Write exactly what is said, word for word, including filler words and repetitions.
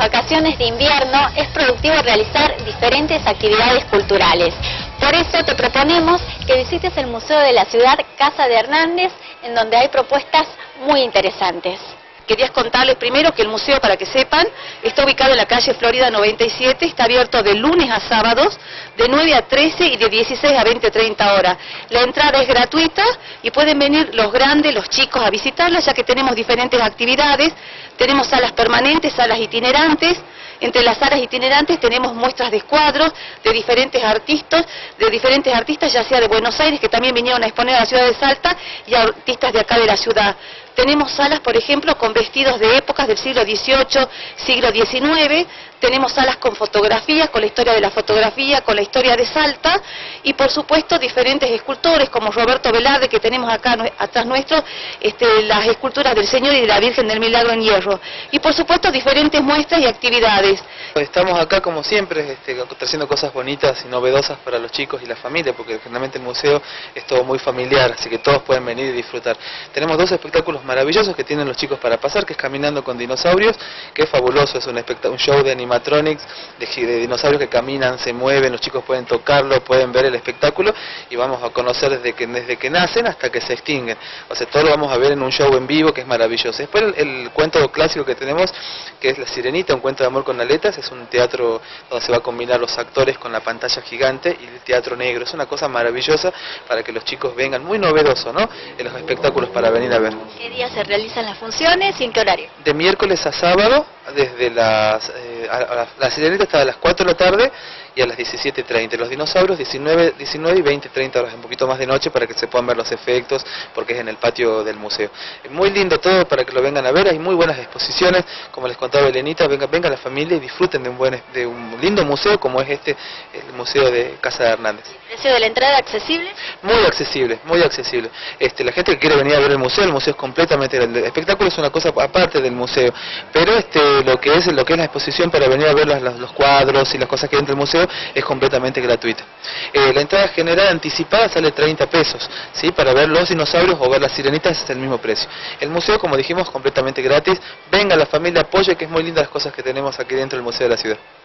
vacaciones de invierno es productivo realizar diferentes actividades culturales. Por eso te proponemos que visites el Museo de la Ciudad Casa de Hernández, en donde hay propuestas muy interesantes. Querías contarles primero que el museo, para que sepan, está ubicado en la calle Florida noventa y siete, está abierto de lunes a sábados, de nueve a trece y de dieciséis a veinte treinta horas. La entrada es gratuita y pueden venir los grandes, los chicos a visitarla, ya que tenemos diferentes actividades. Tenemos salas permanentes, salas itinerantes. Entre las salas itinerantes tenemos muestras de cuadros de diferentes artistas, de diferentes artistas, ya sea de Buenos Aires, que también vinieron a exponer a la ciudad de Salta, y artistas de acá de la ciudad. Tenemos salas, por ejemplo, con vestidos de épocas del siglo dieciocho, siglo diecinueve, tenemos salas con fotografías, con la historia de la fotografía, con la historia de Salta, y por supuesto diferentes escultores como Roberto Velarde, que tenemos acá atrás nuestro, este, las esculturas del Señor y de la Virgen del Milagro en hierro, y por supuesto diferentes muestras y actividades. Estamos acá como siempre, este, haciendo cosas bonitas y novedosas para los chicos y la familia, porque generalmente el museo es todo muy familiar, así que todos pueden venir y disfrutar. Tenemos dos espectáculos maravillosos que tienen los chicos para pasar, que es Caminando con Dinosaurios, que es fabuloso, es un, un show de animatronics, de, de dinosaurios que caminan, se mueven, los chicos pueden tocarlo, pueden ver el espectáculo, y vamos a conocer desde que, desde que nacen hasta que se extinguen. O sea, todo lo vamos a ver en un show en vivo que es maravilloso. Después el, el cuento clásico que tenemos, que es La Sirenita, un cuento de amor con aletas, es un teatro donde se va a combinar los actores con la pantalla gigante y el teatro negro. Es una cosa maravillosa para que los chicos vengan, muy novedoso, ¿no?, en los espectáculos para venir a ver. ¿Qué día se realizan las funciones y en qué horario? De miércoles a sábado, desde las... Eh, a, a, la Sirenita está a las cuatro de la tarde y a las diecisiete treinta. Los dinosaurios diecinueve, diecinueve y veinte treinta horas, un poquito más de noche para que se puedan ver los efectos, porque es en el patio del museo. Es muy lindo todo para que lo vengan a ver, hay muy buenas exposiciones, como les contaba Elenita, venga, venga la familia y disfruten de un, buen, de un lindo museo como es este, el Museo de Casa de Hernández. ¿El precio de la entrada accesible? Muy accesible, muy accesible. Este, la gente que quiere venir a ver el museo, el museo es completamente, el espectáculo es una cosa aparte del museo, pero este, lo que es lo que es la exposición para venir a ver los, los cuadros y las cosas que hay dentro del museo es completamente gratuita. Eh, la entrada general anticipada sale treinta pesos, ¿sí? Para ver los dinosaurios o ver las sirenitas es el mismo precio. El museo, como dijimos, completamente gratis. Venga la familia, apoye, que es muy linda las cosas que tenemos aquí dentro del Museo de la Ciudad.